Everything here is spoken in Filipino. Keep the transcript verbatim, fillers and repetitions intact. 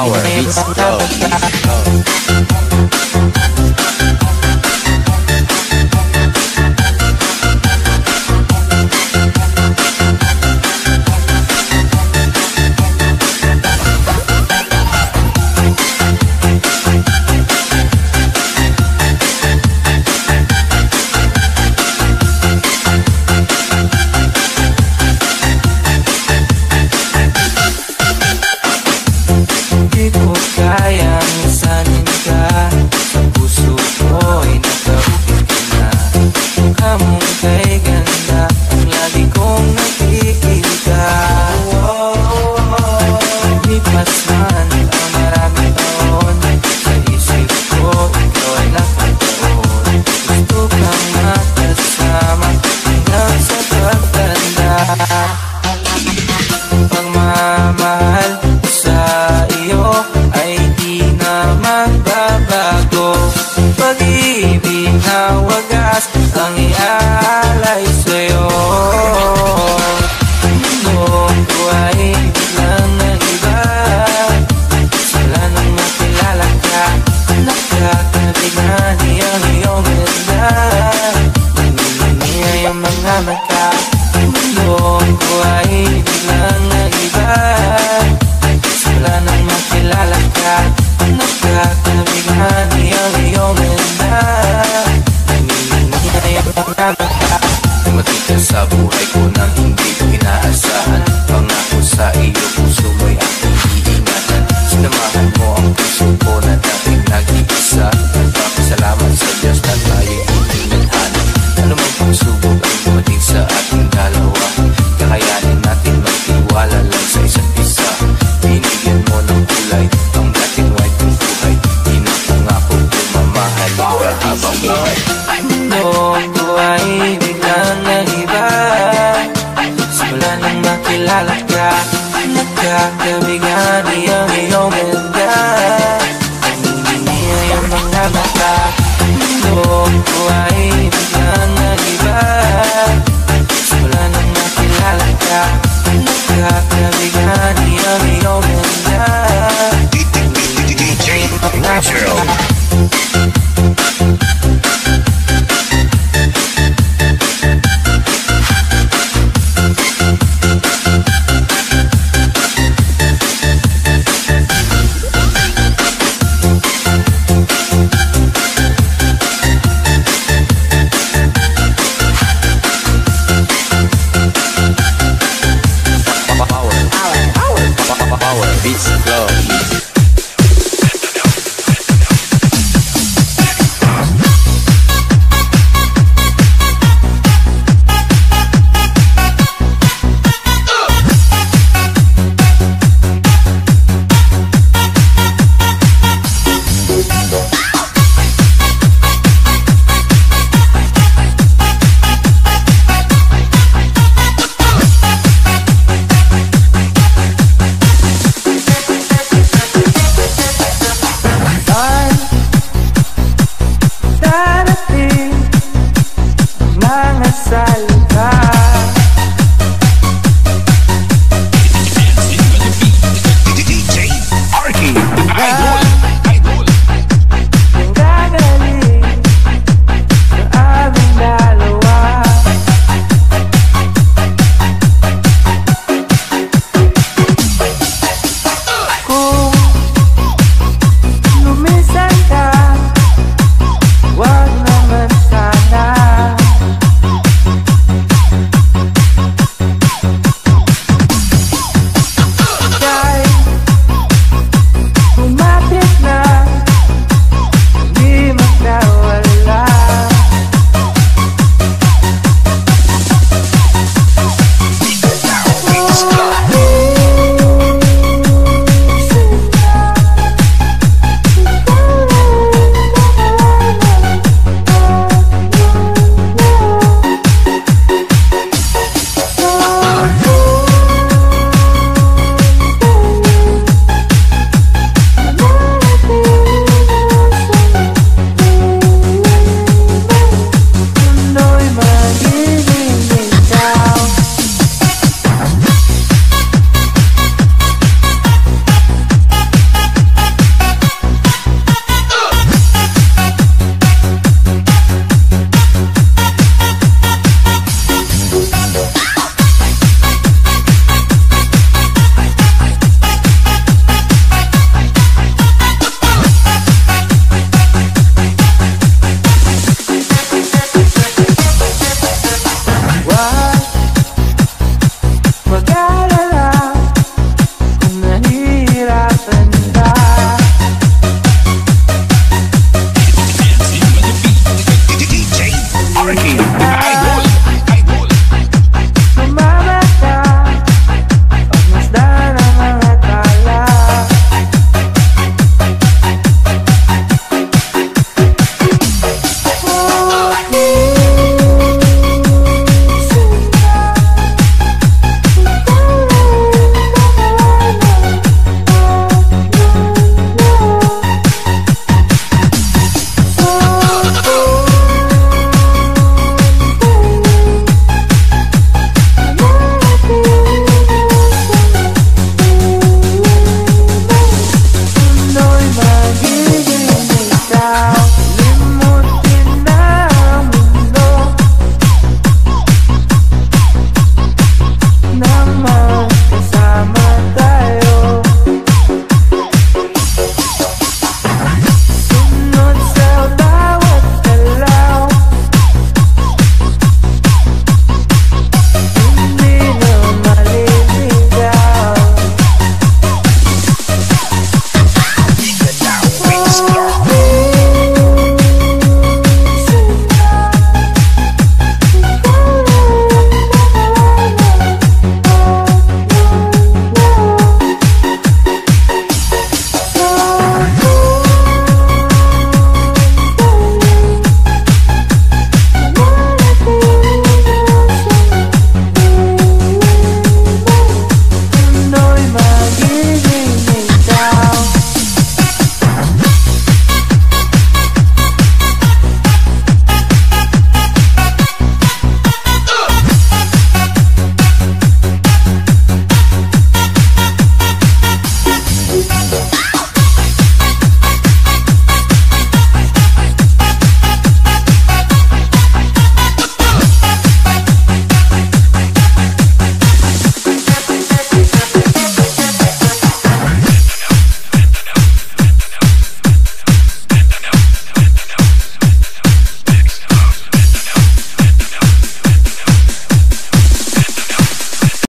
Power Beats Go. Di ko kayang isanin ka, sa puso ko'y nakaukit ka na. Mukha mong kay ganda, ang lagi kong nakikita. Lipas man ang maraming taon, sa isip ko ikaw ay nakataon. Gusto kang makasama hanggang sa pagtanda. Pagmamahal sa iyo ay di na magbabago. Pag-ibig na wagas ang iaalay sa'yo. Noong ko ay biglang nag-iba, sila nang makilala ka, nakakabighan ang iyong ganda. Nanginginig ang mga mata. Noong ko ay biglang nag-iba, sila nang makilala ka, nakakabighan ang iyong ganda. Nanginginig ang mga mata. Dumating ka sa buhay ko nang hindi ko inaasahan. Pangako sa iyo, puso mo'y aking iingatan. Sinamahan mo ang puso ko na dating nag-iisa. Nagpapasalamat sa Diyos na tayo'y itinadhana. Ano mang pagsubok ang dumating sa ating dalawa, kakayanin natin magtiwala lang sa isa't isa. Binigyan mo ng kulay ang black and white ng buhay. Pinapangako ko mamahalin ka habang buhay. Noong ko ay biglang nag-iba, simula nang makilala ka, nakakabighan ang iyong ganda. Nanginginig ang mga mata. Noong ko ay